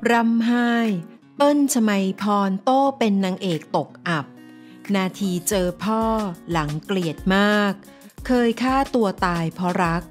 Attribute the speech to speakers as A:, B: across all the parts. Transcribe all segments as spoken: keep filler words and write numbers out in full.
A: ร่ำไห้เปิ้ลชมัยพรโต้เป็นนางเอกตกอับนาทีเจอพ่อหลังเกลียดมากเคยฆ่าตัวตายเพราะรัก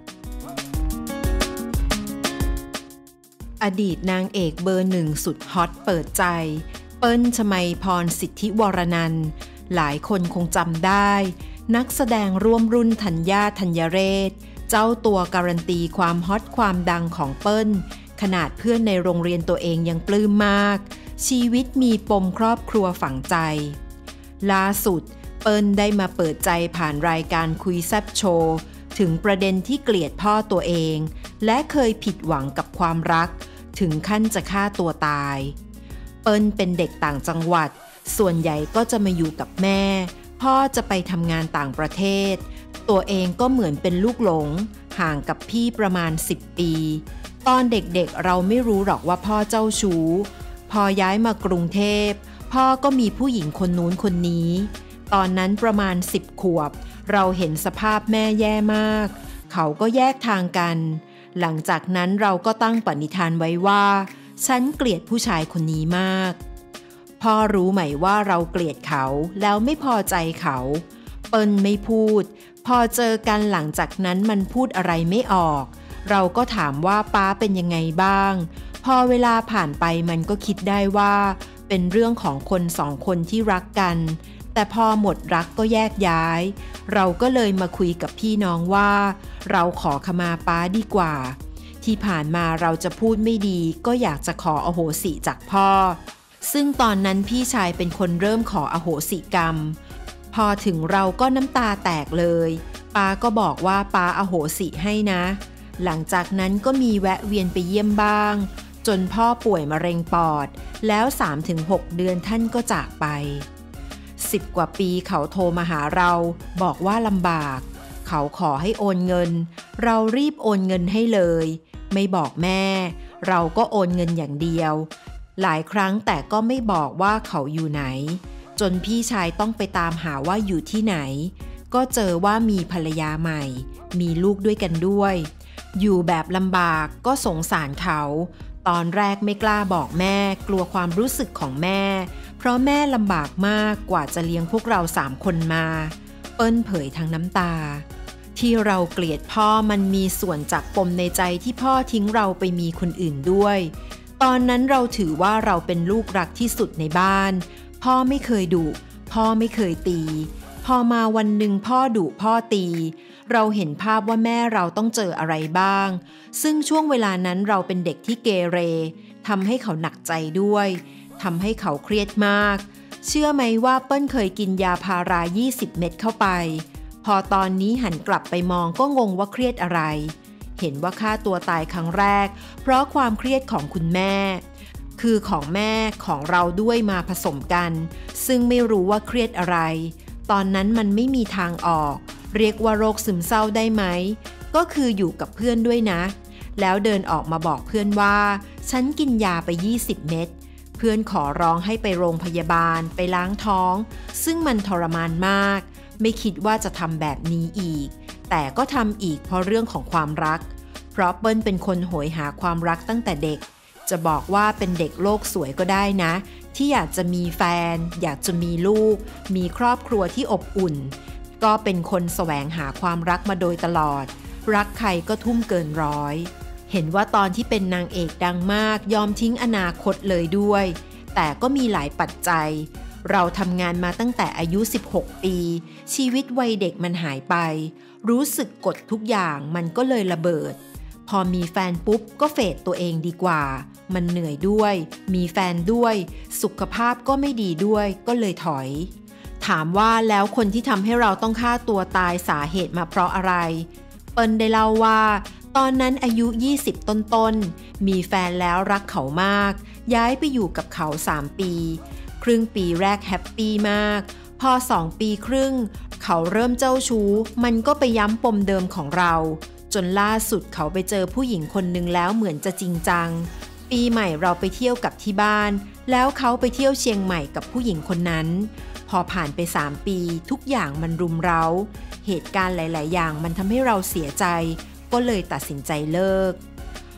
A: อดีตนางเอกเบอร์หนึ่งสุดฮอตเปิดใจเปิ้ลชมัยพรสิทธิวรนันท์หลายคนคงจำได้นักแสดงร่วมรุ่นธัญญาธัญเรศเจ้าตัวการันตีความฮอตความดังของเปิ้ลขนาดเพื่อนในโรงเรียนตัวเองยังปลื้มมากชีวิตมีปมครอบครัวฝังใจล่าสุดเปิ้ลได้มาเปิดใจผ่านรายการคุยแซ่บโชว์ถึงประเด็นที่เกลียดพ่อตัวเองและเคยผิดหวังกับความรักถึงขั้นจะฆ่าตัวตายเปิ้ลเป็นเด็กต่างจังหวัดส่วนใหญ่ก็จะมาอยู่กับแม่พ่อจะไปทำงานต่างประเทศตัวเองก็เหมือนเป็นลูกหลงห่างกับพี่ประมาณสิบปีตอนเด็กๆ เเราไม่รู้หรอกว่าพ่อเจ้าชู้พอย้ายมากรุงเทพพ่อก็มีผู้หญิงคนนู้นคนนี้ตอนนั้นประมาณสิบขวบเราเห็นสภาพแม่แย่มากเขาก็แยกทางกันหลังจากนั้นเราก็ตั้งปณิธานไว้ว่าฉันเกลียดผู้ชายคนนี้มากพ่อรู้ไหมว่าเราเกลียดเขาแล้วไม่พอใจเขาเปิ้ลไม่พูดพอเจอกันหลังจากนั้นมันพูดอะไรไม่ออกเราก็ถามว่าป้าเป็นยังไงบ้างพอเวลาผ่านไปมันก็คิดได้ว่าเป็นเรื่องของคนสองคนที่รักกันแต่พอหมดรักก็แยกย้ายเราก็เลยมาคุยกับพี่น้องว่าเราขอขมาป้าดีกว่าที่ผ่านมาเราจะพูดไม่ดีก็อยากจะขออโหสิจากพ่อซึ่งตอนนั้นพี่ชายเป็นคนเริ่มขออโหสิกรรมพอถึงเราก็น้ำตาแตกเลยป้าก็บอกว่าป้าอโหสิให้นะหลังจากนั้นก็มีแวะเวียนไปเยี่ยมบ้างจนพ่อป่วยมะเร็งปอดแล้ว สามถึงหก เดือนท่านก็จากไปสิบกว่าปีเขาโทรมาหาเราบอกว่าลำบากเขาขอให้โอนเงินเรารีบโอนเงินให้เลยไม่บอกแม่เราก็โอนเงินอย่างเดียวหลายครั้งแต่ก็ไม่บอกว่าเขาอยู่ไหนจนพี่ชายต้องไปตามหาว่าอยู่ที่ไหนก็เจอว่ามีภรรยาใหม่มีลูกด้วยกันด้วยอยู่แบบลำบากก็สงสารเขาตอนแรกไม่กล้าบอกแม่กลัวความรู้สึกของแม่เพราะแม่ลำบากมากกว่าจะเลี้ยงพวกเราสามคนมาเปิ้ลเผยทั้งน้ำตาที่เราเกลียดพ่อมันมีส่วนจากปมในใจที่พ่อทิ้งเราไปมีคนอื่นด้วยตอนนั้นเราถือว่าเราเป็นลูกรักที่สุดในบ้านพ่อไม่เคยดุพ่อไม่เคยตีพอมาวันหนึ่งพ่อดุพ่อตีเราเห็นภาพว่าแม่เราต้องเจออะไรบ้างซึ่งช่วงเวลานั้นเราเป็นเด็กที่เกเรทำให้เขาหนักใจด้วยทำให้เขาเครียดมากเชื่อไหมว่าเปิ้ลเคยกินยาพารายี่สิบเม็ดเข้าไปพอตอนนี้หันกลับไปมองก็งงว่าเครียดอะไรเห็นว่าฆ่าตัวตายครั้งแรกเพราะความเครียดของคุณแม่คือของแม่ของเราด้วยมาผสมกันซึ่งไม่รู้ว่าเครียดอะไรตอนนั้นมันไม่มีทางออกเรียกว่าโรคซึมเศร้าได้ไหมก็คืออยู่กับเพื่อนด้วยนะแล้วเดินออกมาบอกเพื่อนว่าฉันกินยาไปยี่สิบเม็ดเพื่อนขอร้องให้ไปโรงพยาบาลไปล้างท้องซึ่งมันทรมานมากไม่คิดว่าจะทำแบบนี้อีกแต่ก็ทำอีกเพราะเรื่องของความรักเพราะเปิ้ลเป็นคนโหยหาความรักตั้งแต่เด็กจะบอกว่าเป็นเด็กโลกสวยก็ได้นะที่อยากจะมีแฟนอยากจะมีลูกมีครอบครัวที่อบอุ่นก็เป็นคนแสวงหาความรักมาโดยตลอดรักใครก็ทุ่มเกินร้อยเห็นว่าตอนที่เป็นนางเอกดังมากยอมทิ้งอนาคตเลยด้วยแต่ก็มีหลายปัจจัยเราทำงานมาตั้งแต่อายุสิบหกปีชีวิตวัยเด็กมันหายไปรู้สึกกดทุกอย่างมันก็เลยระเบิดพอมีแฟนปุ๊บก็เฟดตัวเองดีกว่ามันเหนื่อยด้วยมีแฟนด้วยสุขภาพก็ไม่ดีด้วยก็เลยถอยถามว่าแล้วคนที่ทำให้เราต้องฆ่าตัวตายสาเหตุมาเพราะอะไรเปิ้ลได้เล่าว่าตอนนั้นอายุยี่สิบต้นๆมีแฟนแล้วรักเขามากย้ายไปอยู่กับเขาสามปีครึ่งปีแรกแฮปปี้มากพอสองปีครึ่งเขาเริ่มเจ้าชู้มันก็ไปย้ำปมเดิมของเราจนล่าสุดเขาไปเจอผู้หญิงคนนึงแล้วเหมือนจะจริงจังปีใหม่เราไปเที่ยวกับที่บ้านแล้วเขาไปเที่ยวเชียงใหม่กับผู้หญิงคนนั้นพอผ่านไปสามปีทุกอย่างมันรุมเร้าเหตุการณ์หลายๆอย่างมันทำให้เราเสียใจก็เลยตัดสินใจเลิก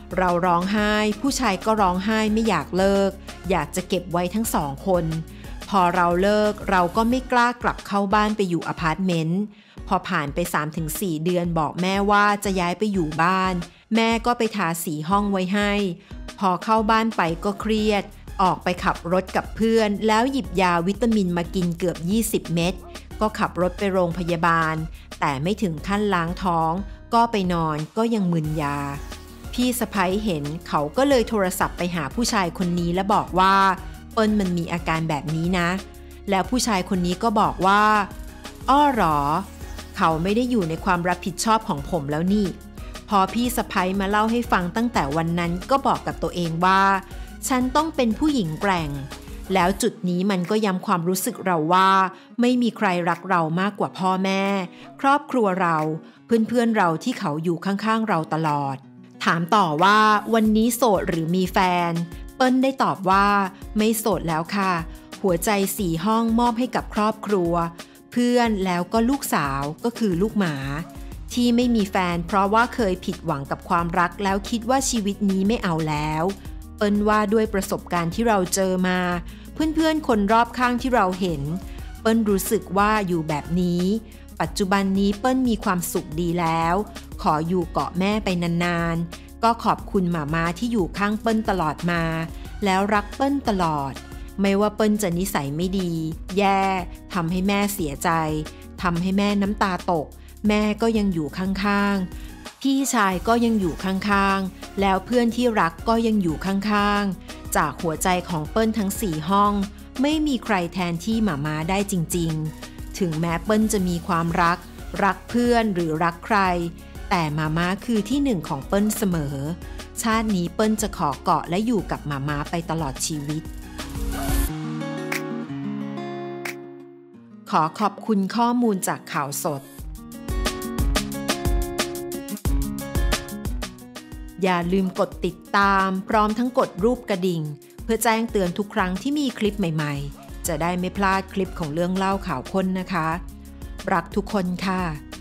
A: เราร้องไห้ผู้ชายก็ร้องไห้ไม่อยากเลิกอยากจะเก็บไว้ทั้งสองคนพอเราเลิกเราก็ไม่กล้ากลับเข้าบ้านไปอยู่อพาร์ตเมนต์พอผ่านไป สามถึงสี่ เดือนบอกแม่ว่าจะย้ายไปอยู่บ้านแม่ก็ไปทาสีห้องไว้ให้พอเข้าบ้านไปก็เครียดออกไปขับรถกับเพื่อนแล้วหยิบยาวิตามินมากินเกือบยี่สิบเม็ดก็ขับรถไปโรงพยาบาลแต่ไม่ถึงขั้นล้างท้องก็ไปนอนก็ยังมึนยาพี่สะใภ้เห็นเขาก็เลยโทรศัพท์ไปหาผู้ชายคนนี้และบอกว่าเปิ้ลมันมีอาการแบบนี้นะแล้วผู้ชายคนนี้ก็บอกว่าอ้อหรอเขาไม่ได้อยู่ในความรับผิดชอบของผมแล้วนี่พอพี่สะใภ้มาเล่าให้ฟังตั้งแต่วันนั้นก็บอกกับตัวเองว่าฉันต้องเป็นผู้หญิงแกร่งแล้วจุดนี้มันก็ย้ำความรู้สึกเราว่าไม่มีใครรักเรามากกว่าพ่อแม่ครอบครัวเราเพื่อนๆเราที่เขาอยู่ข้างๆเราตลอดถามต่อว่าวันนี้โสดหรือมีแฟนเปิ้ลได้ตอบว่าไม่โสดแล้วค่ะหัวใจสี่ห้องมอบให้กับครอบครัวเพื่อนแล้วก็ลูกสาวก็คือลูกหมาที่ไม่มีแฟนเพราะว่าเคยผิดหวังกับความรักแล้วคิดว่าชีวิตนี้ไม่เอาแล้วเปิ้ลว่าด้วยประสบการณ์ที่เราเจอมาเพื่อนๆคนรอบข้างที่เราเห็นเปิ้ลรู้สึกว่าอยู่แบบนี้ปัจจุบันนี้เปิ้ลมีความสุขดีแล้วขออยู่เกาะแม่ไปนานๆก็ขอบคุณหม่าม้าที่อยู่ข้างเปิ้ลตลอดมาแล้วรักเปิ้ลตลอดไม่ว่าเปิ้ลจะนิสัยไม่ดีแย่ทำให้แม่เสียใจทำให้แม่น้ำตาตกแม่ก็ยังอยู่ข้างๆพี่ชายก็ยังอยู่ข้างๆแล้วเพื่อนที่รักก็ยังอยู่ข้างๆจากหัวใจของเปิ้ลทั้งสี่ห้องไม่มีใครแทนที่หม่าม้าได้จริงๆถึงแม้เปิ้ลจะมีความรักรักเพื่อนหรือรักใครแต่หม่าม้าคือที่หนึ่งของเปิ้ลเสมอชาตินี้เปิ้ลจะขอเกาะและอยู่กับหม่าม้าไปตลอดชีวิตขอขอบคุณข้อมูลจากข่าวสดอย่าลืมกดติดตามพร้อมทั้งกดรูปกระดิ่งเพื่อแจ้งเตือนทุกครั้งที่มีคลิปใหม่ๆจะได้ไม่พลาดคลิปของเรื่องเล่าข่าวค้นนะคะรักทุกคนค่ะ